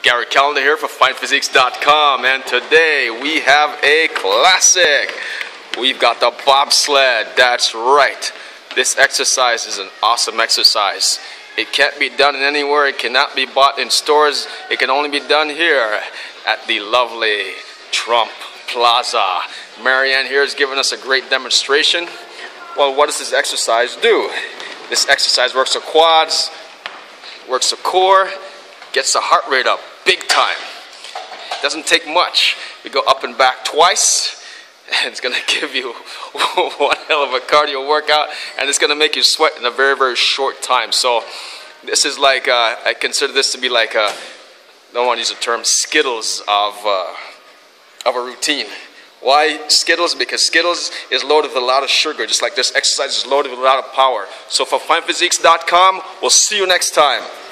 Gary Callender here for FinePhysiques.com, and today we have a classic. We've got the bobsled. That's right. This exercise is an awesome exercise. It can't be done anywhere. It cannot be bought in stores. It can only be done here at the lovely Trump Plaza. Marianne here has given us a great demonstration. Well, what does this exercise do? This exercise works the quads, works the core, gets the heart rate up big time. Doesn't take much. We go up and back twice, and it's going to give you one hell of a cardio workout, and it's going to make you sweat in a very, very short time. So this is like, I consider this to be like I don't want to use the term Skittles of a routine. Why Skittles? Because Skittles is loaded with a lot of sugar, just like this exercise is loaded with a lot of power. So for FinePhysiques.com, we'll see you next time.